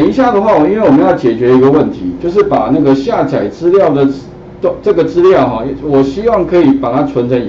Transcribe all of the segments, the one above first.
一下的话，因为我们要解决一个问题，就是把那个下载资料的这个资料哈，我希望可以把它存成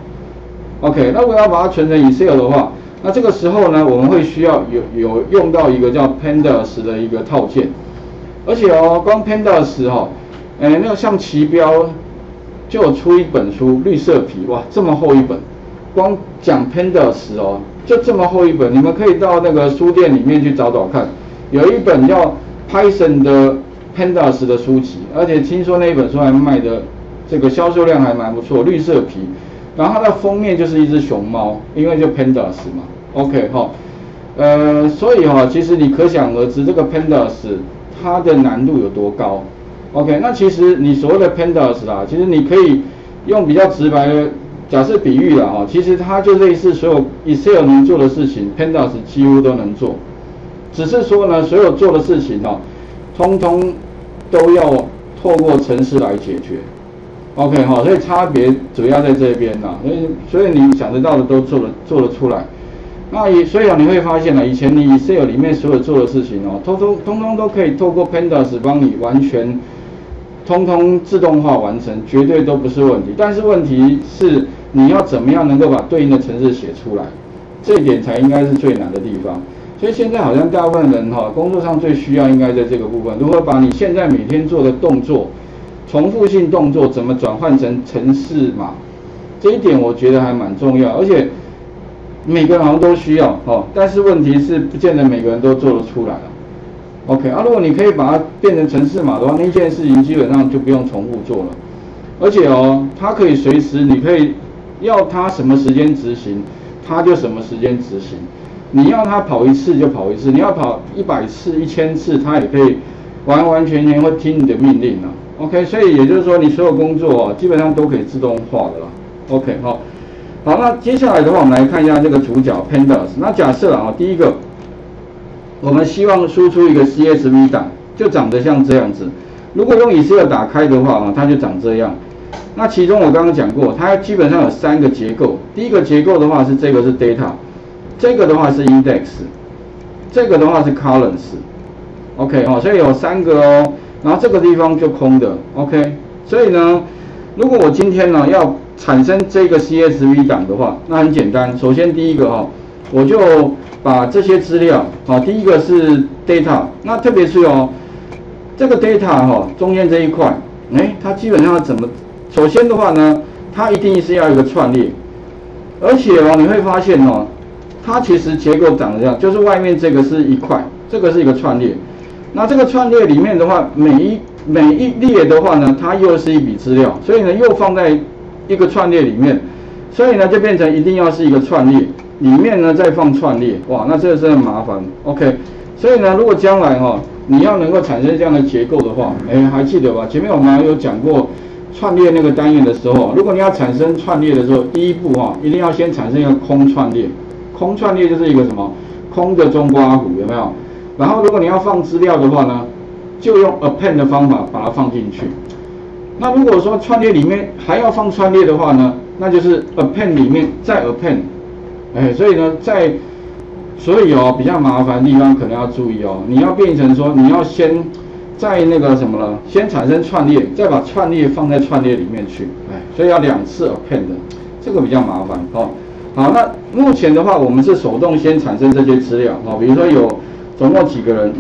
Excel。OK， 那我要把它存成 Excel 的话，那这个时候呢，我们会需要有用到一个叫 Pandas 的一个套件，而且光 Pandas 那个像旗标就有出一本书，绿色皮，哇，这么厚一本，光讲 Pandas 就这么厚一本，你们可以到那个书店里面去找找看，有一本叫 Python 的 Pandas 的书籍，而且听说那本书还卖的这个销售量还蛮不错，绿色皮，然后它的封面就是一只熊猫，因为就 Pandas 嘛 ，OK 所以其实你可想而知这个 Pandas 它的难度有多高 ，OK， 那其实你所谓的 Pandas 啦，其实你可以用比较直白的假设比喻啦其实它就类似所有 Excel 能做的事情 ，Pandas 几乎都能做，只是说呢，所有做的事情通通都要透过程式来解决 ，OK 所以差别主要在这边啦，所以你想得到的都做得出来。那所以你会发现以前你 Excel 里面所有做的事情通通都可以透过 Pandas 帮你完全通通自动化完成，绝对都不是问题。但是问题是你要怎么样能够把对应的程式写出来，这一点才应该是最难的地方。所以现在好像大部分人工作上最需要应该在这个部分，如何把你现在每天做的动作，重复性动作怎么转换成程式码，这一点我觉得还蛮重要，而且每个人好像都需要但是问题是不见得每个人都做得出来了。OK 如果你可以把它变成程式码的话，那件事情基本上就不用重复做了，而且它可以随时，你可以要它什么时间执行，它就什么时间执行。你要它跑一次就跑一次，你要跑100次、1000次，它也可以完全会听你的命令OK， 所以也就是说，你所有工作基本上都可以自动化的啦。OK 好，那接下来的话，我们来看一下这个主角 Pandas。那假设第一个，我们希望输出一个 CSV 档，就长得像这样子。如果用 Excel 打开的话它就长这样。那其中我刚刚讲过，它基本上有3个结构。第一个结构的话是这个是 data， 这个的话是 index， 这个的话是 columns。OK 所以有3个然后这个地方就空的 ，OK。所以呢，如果我今天要产生这个 CSV 档的话，那很简单。首先第一个我就把这些资料第一个是 data， 那特别是这个 data 中间这一块，它基本上要怎么？首先的话呢，它一定是要有一个串列，而且你会发现它其实结构长这样，就是外面这个是一块，这个是一个串列。那这个串列里面的话，每一列的话呢，它又是一笔资料，所以呢又放在一个串列里面，所以呢就变成一定要是一个串列，里面呢再放串列，哇，那这个真的麻烦 ，OK。所以呢，如果将来你要能够产生这样的结构的话，还记得吧？前面我们还有讲过串列那个单元的时候，如果你要产生串列的时候，第一步一定要先产生一个空串列，空串列就是一个什么空的中括弧，有没有？然后如果你要放资料的话呢，就用 append 的方法把它放进去。那如果说串列里面还要放串列的话呢，那就是 append 里面再 append，所以呢所以比较麻烦的地方可能要注意你要变成说你要先在那个什么了，先产生串列，再把串列放在串列里面去，所以要2次 append， 这个比较麻烦好，那目前的话，我们是手动先产生这些资料比如说有总共几个人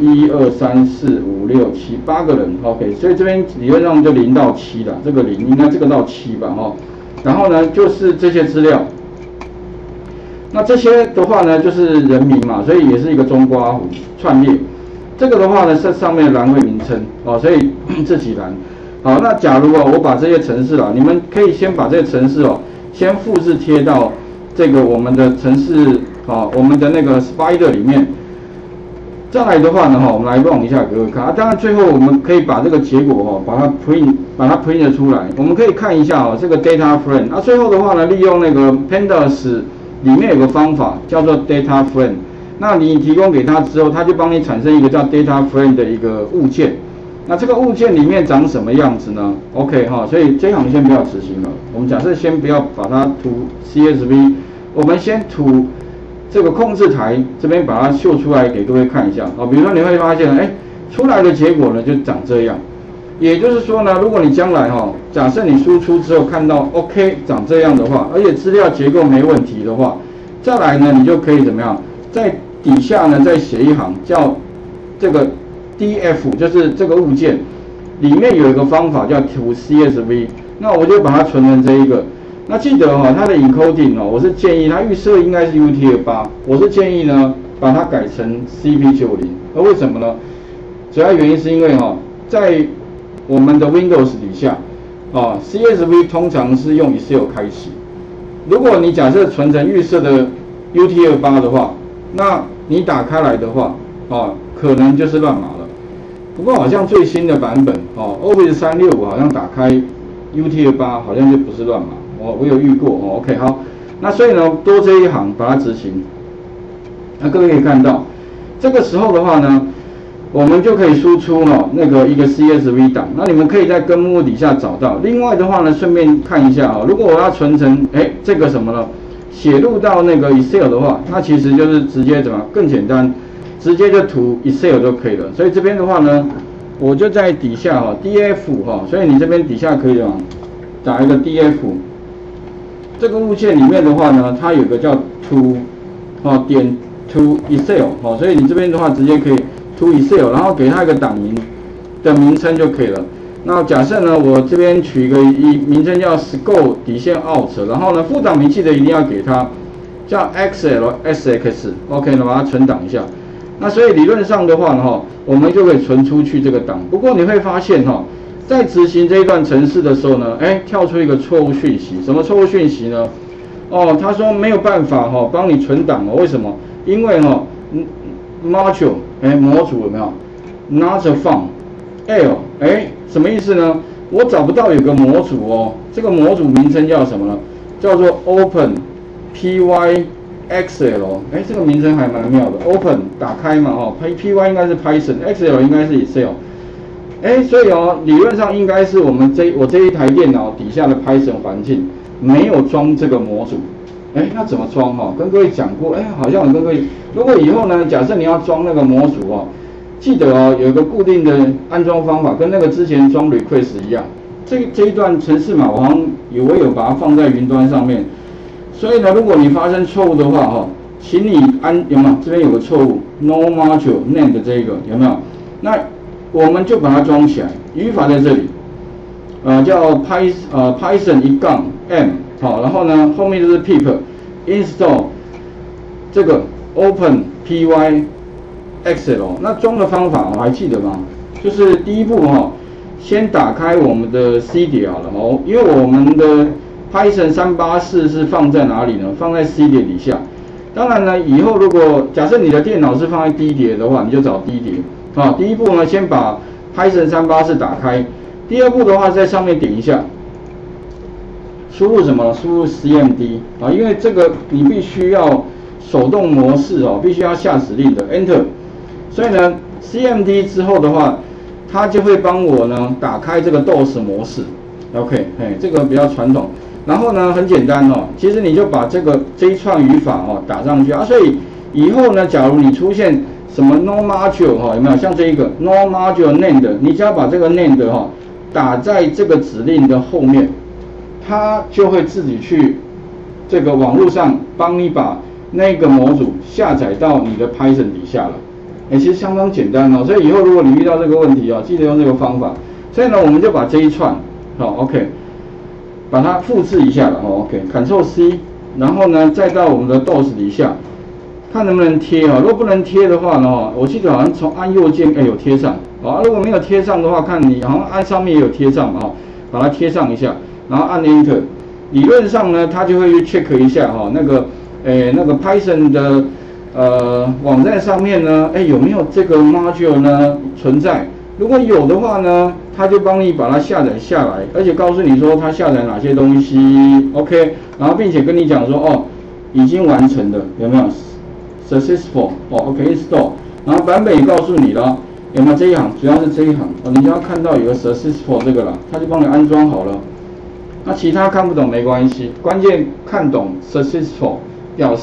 ，1、2、3、4、5、6、7、8个人 ，OK， 所以这边理论上就0到7了，这个0应该这个到7吧然后呢就是这些资料，那这些的话呢就是人名嘛，所以也是一个中括弧串列。这个的话呢是上面的栏位名称所以自己栏。好，那假如我把这些程式你们可以先把这个程式先复制贴到这个我们的程式我们的那个 Spider 里面。再来的话呢我们来 run 一下给各位看当然最后我们可以把这个结果把它 print 出来。我们可以看一下这个 data frame。最后的话呢，利用那个 Pandas 里面有个方法叫做 data frame。那你提供给它之后，它就帮你产生一个叫 data frame 的一个物件。那这个物件里面长什么样子呢 ？OK 所以这一行先不要执行了。我们假设先不要把它涂 CSV， 我们先涂这个控制台这边把它秀出来给各位看一下比如说你会发现出来的结果呢就长这样。也就是说呢，如果你将来假设你输出之后看到 OK 长这样的话，而且资料结构没问题的话，再来呢你就可以怎么样，在底下呢再写一行叫这个 DF， 就是这个物件里面有一个方法叫 to CSV， 那我就把它存成这一个。那记得它的 encoding 我是建议它预设应该是 UTF-8， 我是建议呢把它改成 CP90。而为什么呢？主要原因是因为在我们的 Windows 底下CSV 通常是用 Excel 开启。如果你假设存成预设的 UTF-8 的话，那你打开来的话可能就是乱码了。不过好像最新的版本Office 365好像打开 UTF-8 好像就不是乱码，我有遇过OK 好，那所以呢多这一行把它执行。那各位可以看到，这个时候的话呢，我们就可以输出那个一个 CSV 档，那你们可以在根目底下找到。另外的话呢，顺便看一下如果我要存成这个什么呢，写入到那个 Excel 的话，那其实就是直接怎么更简单，直接就图 Excel 就可以了。所以这边的话呢，我就在底下DF 所以你这边底下可以打一个 DF。这个物件里面的话呢，它有个叫 to 点 to Excel 所以你这边的话直接可以 to Excel， 然后给它一个档名的名称就可以了。那假设呢，我这边取一个名称叫 scope 底线 out， 然后呢副档名记得一定要给它叫 XLSX OK， 那把它存档一下。那所以理论上的话呢我们就可以存出去这个档。不过你会发现在执行这一段程式的时候呢，跳出一个错误讯息。什么错误讯息呢？他说没有办法帮你存档为什么？因为module 模组有没有 not found L 什么意思呢？我找不到有个模组这个模组名称叫什么呢？叫做 Open PY XL 这个名称还蛮妙的。Open 打开嘛PY 应该是 Python，XL 应该是 Excel。所以理论上应该是我这一台电脑底下的 Python 环境没有装这个模组。那怎么装跟各位讲过，好像我跟各位，如果以后呢，假设你要装那个模组记得有一个固定的安装方法，跟那个之前装 request 一样。这一段程式码我好像我有把它放在云端上面。所以呢，如果你发生错误的话请你有没有这边有个错误 no module name 的这个有没有？那我们就把它装起来，语法在这里，叫 Python 一杠 m 然后呢后面就是 pip install 这个 open py xl。那装的方法还记得吗？就是第一步先打开我们的 C 碟好了因为我们的 Python 384是放在哪里呢？放在 C 碟底下。当然呢，以后如果假设你的电脑是放在 D 碟的话，你就找 D 碟。第一步呢，先把 Python 384打开。第二步的话，在上面点一下，输入什么？输入 CMD 因为这个你必须要手动模式必须要下指令的 Enter。所以呢 ，CMD 之后的话，它就会帮我呢打开这个 DOS 模式。OK， 这个比较传统。然后呢，很简单其实你就把这一串语法打上去所以以后呢，假如你出现什么 no module 有没有？像这一个 no module named， 你只要把这个 named 打在这个指令的后面，它就会自己去这个网络上帮你把那个模组下载到你的 Python 底下了。其实相当简单所以以后如果你遇到这个问题记得用这个方法。所以呢，我们就把这一串OK， 把它复制一下了OK，Ctrl C， 然后呢再到我们的 DOS 底下。看能不能贴如果不能贴的话呢我记得好像按右键有贴上如果没有贴上的话，看你好像按上面也有贴上把它贴上一下，然后按 Enter。理论上呢，它就会去 check 一下那个Python 的网站上面呢有没有这个 module 呢存在。如果有的话呢，它就帮你把它下载下来，而且告诉你说它下载哪些东西 OK， 然后并且跟你讲说已经完成的有没有 successful OK install， 然后版本也告诉你了有没有这一行，主要是这一行你就要看到有个 successful 这个了，它就帮你安装好了。那其他看不懂没关系，关键看懂 successful 表示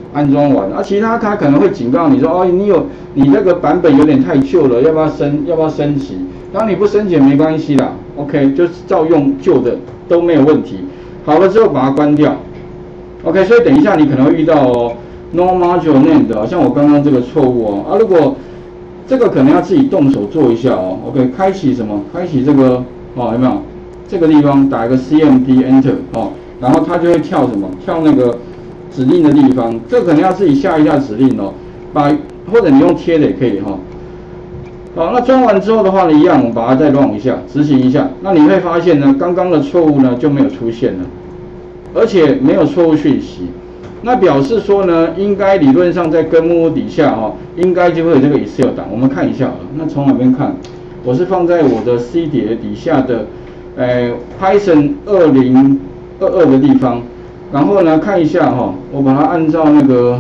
安装完，其他它可能会警告你说，你这个版本有点太旧了，要不要升级？当你不升级也没关系啦 ，OK， 就是照用旧的都没有问题。好了之后把它关掉 ，OK， 所以等一下你可能会遇到no module named 的，像我刚刚这个错误如果这个可能要自己动手做一下，OK， 开启什么？开启这个有没有？这个地方打一个 CMD Enter 然后它就会跳什么？跳那个指令的地方，这可能要自己下一下指令或者你用贴的也可以好，那装完之后的话呢，一样我们把它再 run 一下，执行一下，那你会发现呢，刚刚的错误呢就没有出现了，而且没有错误讯息，那表示说呢，应该理论上在根目录底下应该就会有这个 Excel 档，我们看一下那从哪边看？我是放在我的 C 碟底下的Python 2022的地方。然后呢，看一下我把它按照那个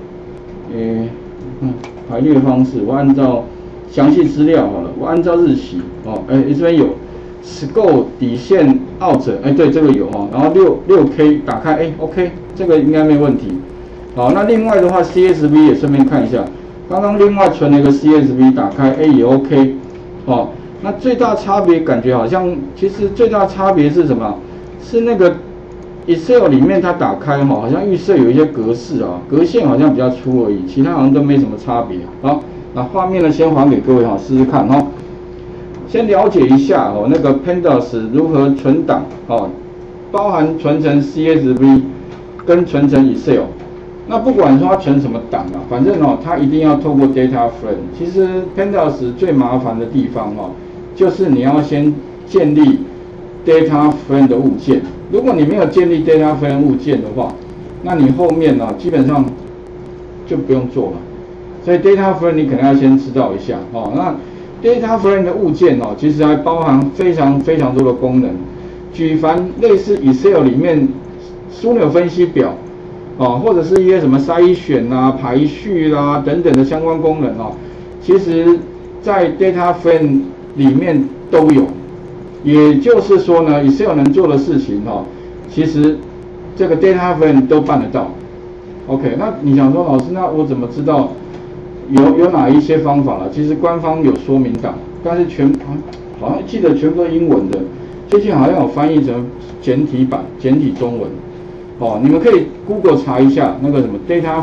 排列方式，我按照详细资料好了，我按照日期这边有 scope 底线 out， 对，这个有然后6K 打开OK， 这个应该没问题。好，那另外的话 CSV 也顺便看一下，刚刚另外存了一个 CSV 打开也 OK， 那最大差别感觉好像，其实最大差别是什么？是那个 Excel 里面它打开好像预设有一些格式格线好像比较粗而已，其他好像都没什么差别。好，那画面呢先还给各位试试看先了解一下那个 Pandas 如何存档包含存成 CSV 跟存成 Excel。那不管说它存什么档反正它一定要透过 Data Frame。其实 Pandas 最麻烦的地方就是你要先建立 Data Frame 的物件。如果你没有建立 Data Frame 物件的话，那你后面基本上就不用做了。所以 Data Frame 你可能要先知道一下那 Data Frame 的物件其实还包含非常非常多的功能。举凡类似 Excel 里面枢纽分析表或者是一些什么筛选排序等等的相关功能其实在 Data Frame 里面都有。也就是说呢 ，Excel 能做的事情其实这个 Data Frame 都办得到。OK， 那你想说老师，那我怎么知道有哪一些方法了？其实官方有说明档，但是好像记得全部都英文的，最近好像有翻译成简体版、简体中文。你们可以 Google 查一下那个什么 Data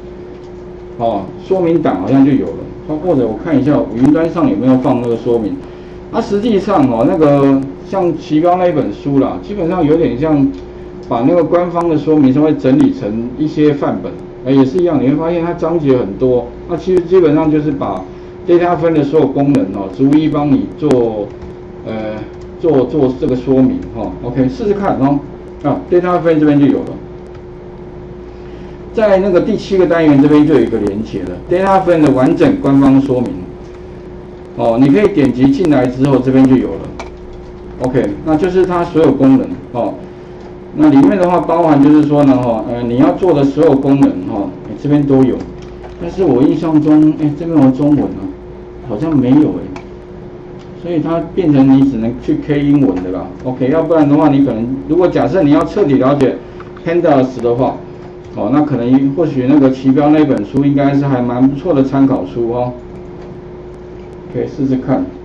Frame，说明档好像就有了。或者我看一下云端上有没有放那个说明。实际上那个像齐标那一本书啦，基本上有点像把那个官方的说明稍微整理成一些范本，也是一样，你会发现它章节很多。那其实基本上就是把 Data Frame 的所有功能逐一帮你做这个说明OK， 试试看Data Frame 这边就有了。在那个第7个单元这边就有一个连结了 ，Data Frame 的完整官方说明。你可以点击进来之后，这边就有了。OK， 那就是它所有功能那里面的话包含就是说呢你要做的所有功能这边都有。但是我印象中这边有中文好像没有所以它变成你只能去 K 英文的啦。OK， 要不然的话你可能如果假设你要彻底了解 Pandas 的话那可能或许那个齐标那本书应该是还蛮不错的参考书可以试试看。